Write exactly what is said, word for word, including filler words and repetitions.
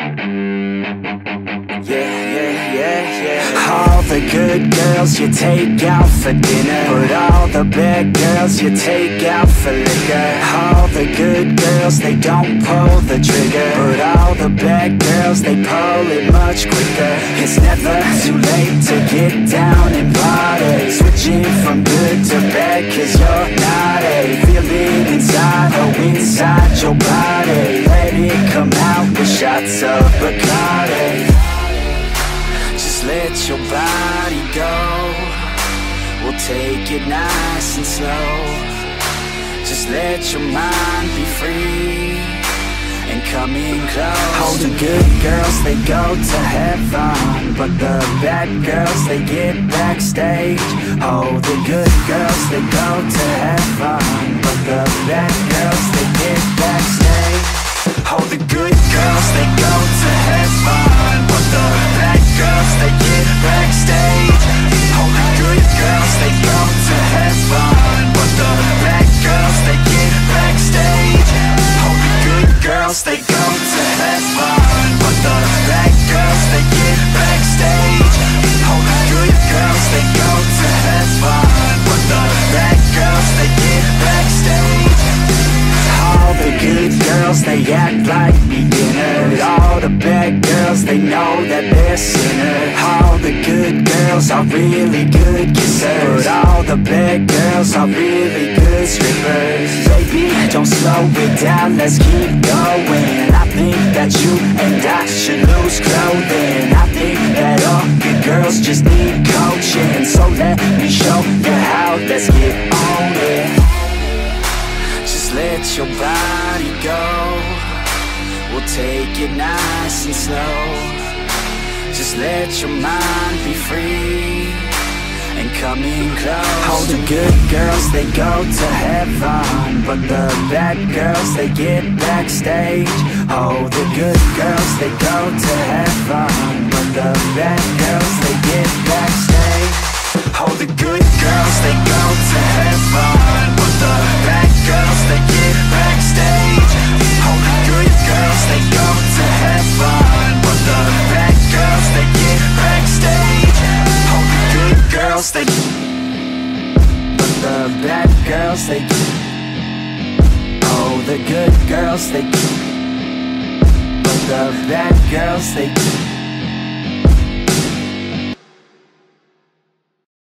yeah, yeah, yeah. All the good girls you take out for dinner, but all the bad girls you take out for liquor. All the good girls, they don't pull the trigger, but all the bad girls, they pull it much quicker. It's never too late to get down and party, switching from good to bad, cause you're naughty. Feel it inside, oh inside your body, let it come out with shots of Bacardi. Just let your body go, we'll take it nice and slow. Just let your mind be free and come in close. All the good girls, they go to heaven, but the bad girls, they get backstage. Oh, the good girls, they go to heaven, but the bad girls, they get backstage. Oh, the good girls, they go to heaven, but the bad girls, they get backstage. Oh, the good girls, they go to heaven, but the bad girls, they get backstage. Oh, the good girls, they go to heaven, but the bad girls, they get backstage. Oh, the good girls, they go to heaven, but the bad girls, they get backstage. All the good girls, they act like beginners. All the bad girls, they know that they're sinners. All the good girls are really good kissers, but all the bad girls are really good strippers. Baby, don't slow it down, let's keep going. I think that you and I should lose clothing. I think that all good girls just need coaching, so let me show you how, let's get on it. Let your body go, we'll take it nice and slow. Just let your mind be free and come in close. All the good girls, they go to heaven, but the bad girls, they get backstage. Oh, the good girls, they go to heaven, but the bad girls, they get backstage. Oh, the good girls, they go to heaven, but the bad girls, they get backstage. Oh, the good girls, they go to heaven, but the bad girls, they get backstage. Oh, the good girls, they, but the bad girls, they, oh, the good girls, they, but the bad girls, they